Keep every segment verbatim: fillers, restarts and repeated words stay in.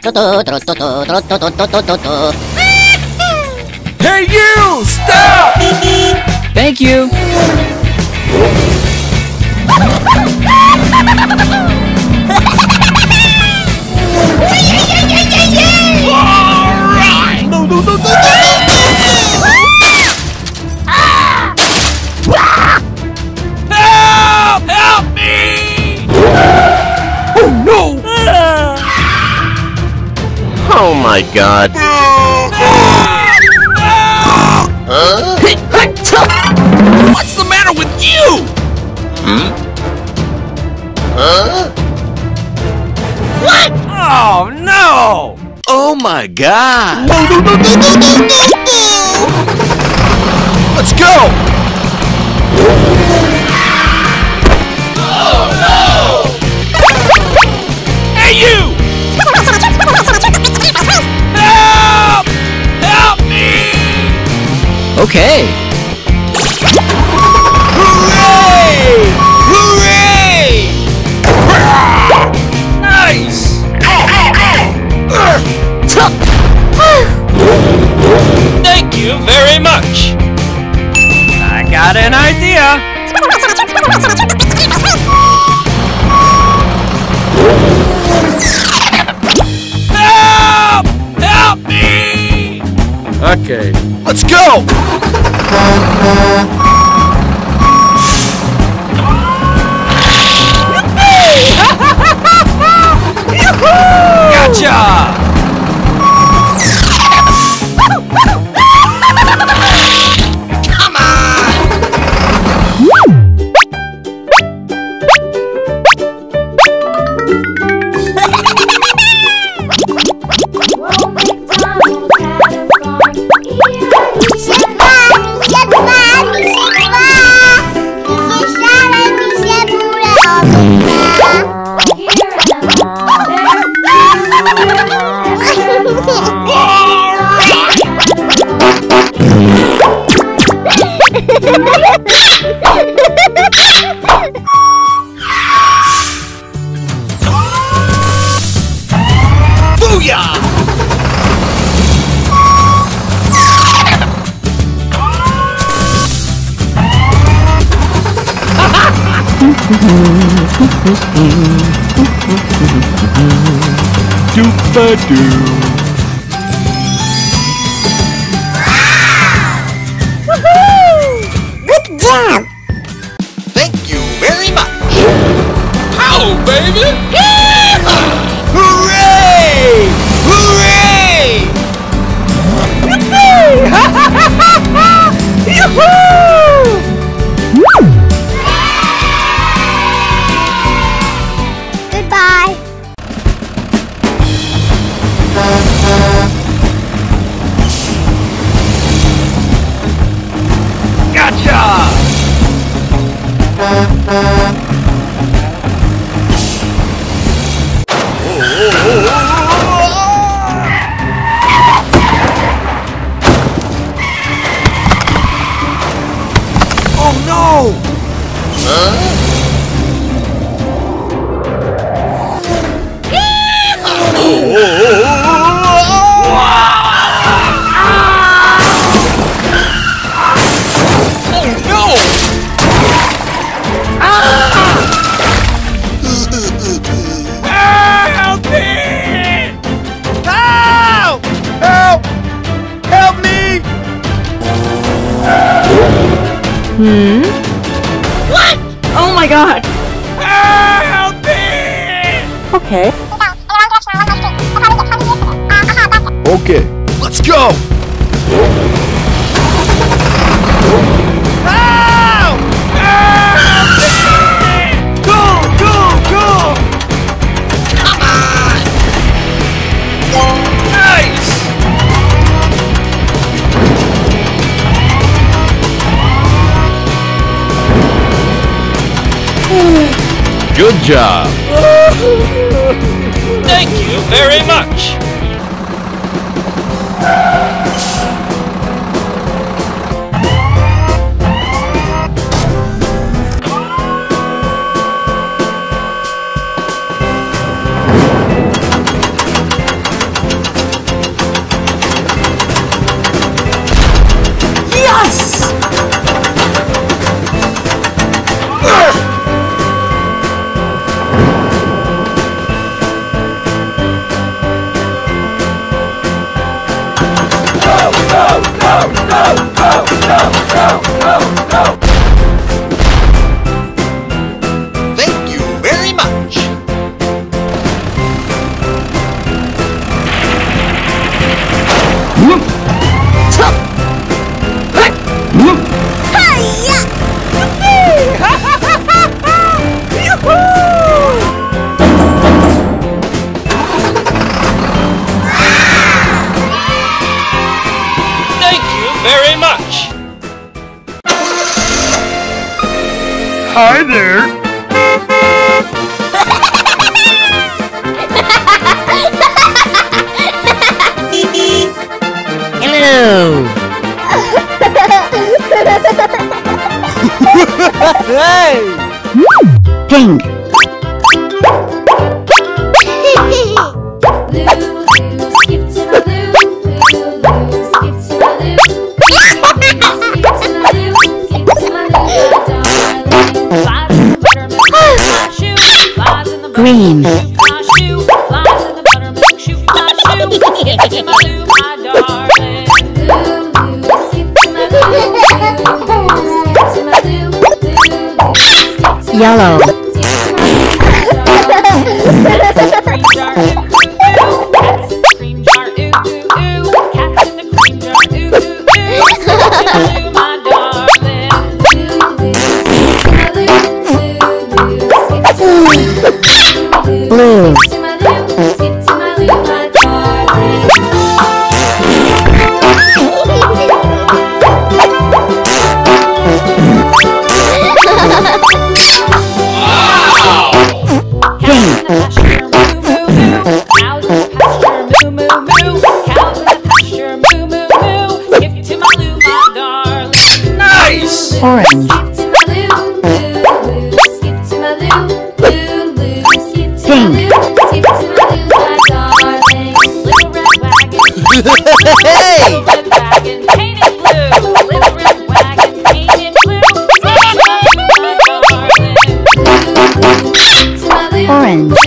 Hey you! Stop! Thank you! Alright! No, no, no, no, no! Help! Help me! Oh no! Oh my god. Huh? What's the matter with you? Hmm? Huh? What? Oh no! Oh my god. No, no, no, no, no, no, no, no! Let's go! Oh no! Hey you! Help! Help me! Okay. Hooray! Hooray! Nice! Thank you very much. I got an idea. Help! Help me! Okay. Let's go! Gotcha! Come on! Booyah! Doop-a-doo. Good job! Thank you very much. How, baby? Hooray! Hooray! Goodbye! Gotcha! Oh no! Huh? Hmm? What? Oh my god! Help me! Okay. Okay. Let's go! Help! Help me! Go, go, go! Come on! Nice! Good job. Thank you very much. Thank you very much. Thank you very much. Hi there. Hello. Pink. Green. Yellow. Blue. Nice! Orange. Pink. Hey! Orange.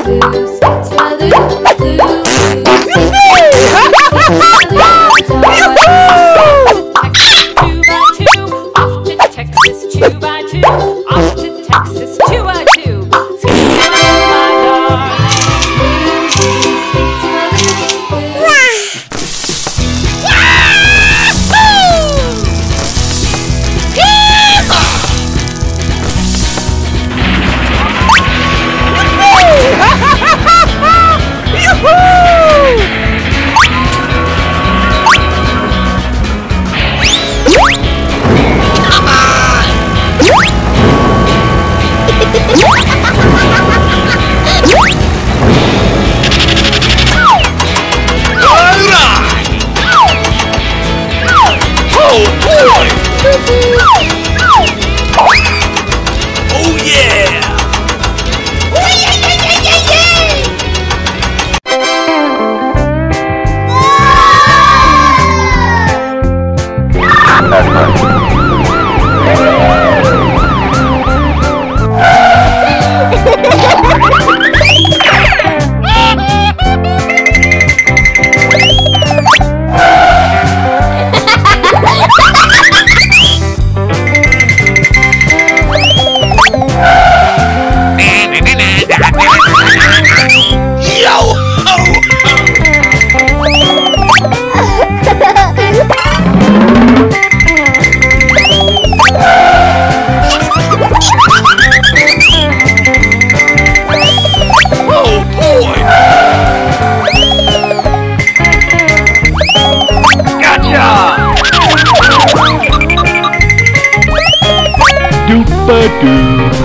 Two by two, off to Texas, two by two. Oh yeah! Doop-a-doo.